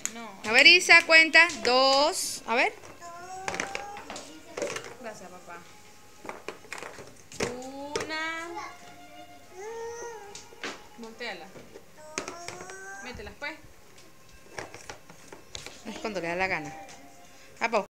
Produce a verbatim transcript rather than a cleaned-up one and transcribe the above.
No. A ver, Isa, cuenta. Dos. A ver. Gracias, papá. Una. Voltéala. Mételas, pues. Es cuando le da la gana. Ah, pues.